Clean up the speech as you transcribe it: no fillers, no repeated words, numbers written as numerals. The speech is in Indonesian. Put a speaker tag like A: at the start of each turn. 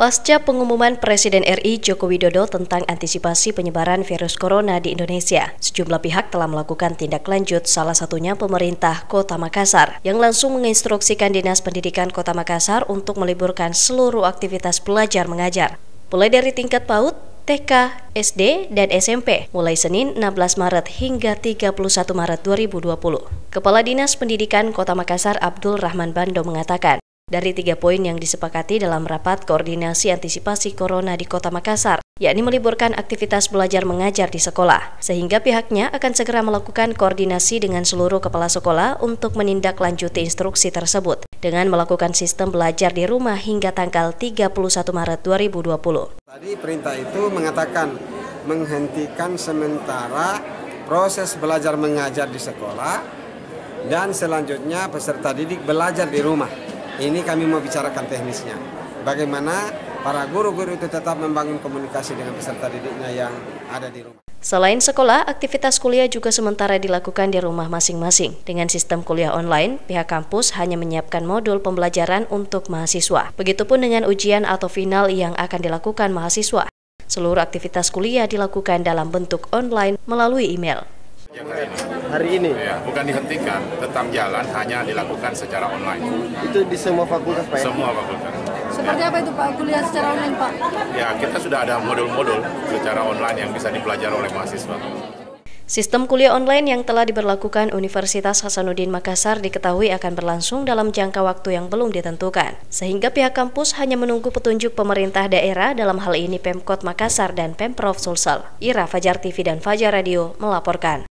A: Pasca pengumuman Presiden RI Joko Widodo tentang antisipasi penyebaran virus corona di Indonesia, sejumlah pihak telah melakukan tindak lanjut, salah satunya pemerintah Kota Makassar, yang langsung menginstruksikan Dinas Pendidikan Kota Makassar untuk meliburkan seluruh aktivitas belajar mengajar, mulai dari tingkat PAUD, TK, SD, dan SMP, mulai Senin 16 Maret hingga 31 Maret 2020. Kepala Dinas Pendidikan Kota Makassar Abdul Rahman Bando mengatakan, dari 3 poin yang disepakati dalam rapat koordinasi antisipasi corona di Kota Makassar, yakni meliburkan aktivitas belajar mengajar di sekolah, sehingga pihaknya akan segera melakukan koordinasi dengan seluruh kepala sekolah untuk menindaklanjuti instruksi tersebut, dengan melakukan sistem belajar di rumah hingga tanggal 31 Maret 2020.
B: Tadi perintah itu mengatakan menghentikan sementara proses belajar mengajar di sekolah dan selanjutnya peserta didik belajar di rumah. Ini kami mau bicarakan teknisnya. Bagaimana para guru-guru itu tetap membangun komunikasi dengan peserta didiknya yang ada di rumah.
A: Selain sekolah, aktivitas kuliah juga sementara dilakukan di rumah masing-masing. Dengan sistem kuliah online, pihak kampus hanya menyiapkan modul pembelajaran untuk mahasiswa. Begitupun dengan ujian atau final yang akan dilakukan mahasiswa. Seluruh aktivitas kuliah dilakukan dalam bentuk online melalui email.
C: Hari ini?
D: Ya, bukan dihentikan, tetap jalan, hanya dilakukan secara online.
C: Itu di semua fakultas, Pak?
D: Semua fakultas.
E: Seperti apa itu Pak, kuliah secara online, Pak?
D: Ya, kita sudah ada modul-modul secara online yang bisa dipelajari oleh mahasiswa.
A: Sistem kuliah online yang telah diberlakukan Universitas Hasanuddin Makassar diketahui akan berlangsung dalam jangka waktu yang belum ditentukan, sehingga pihak kampus hanya menunggu petunjuk pemerintah daerah, dalam hal ini Pemkot Makassar dan Pemprov Sulsel. Ira, Fajar TV dan Fajar Radio melaporkan.